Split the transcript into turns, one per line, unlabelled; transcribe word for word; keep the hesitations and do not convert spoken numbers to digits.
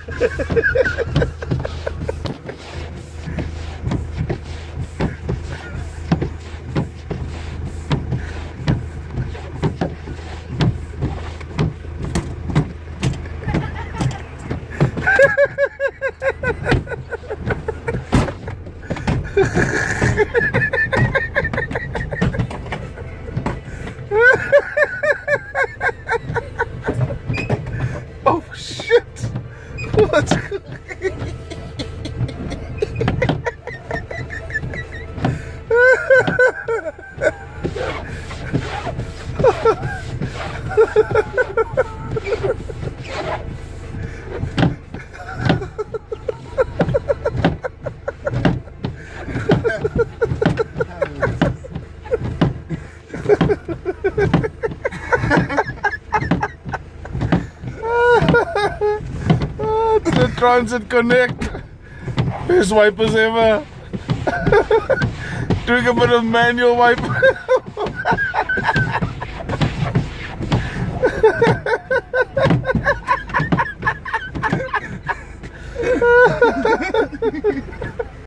Oh shit! What's the Transit Connect, best wipers ever. Doing a bit of manual wipe.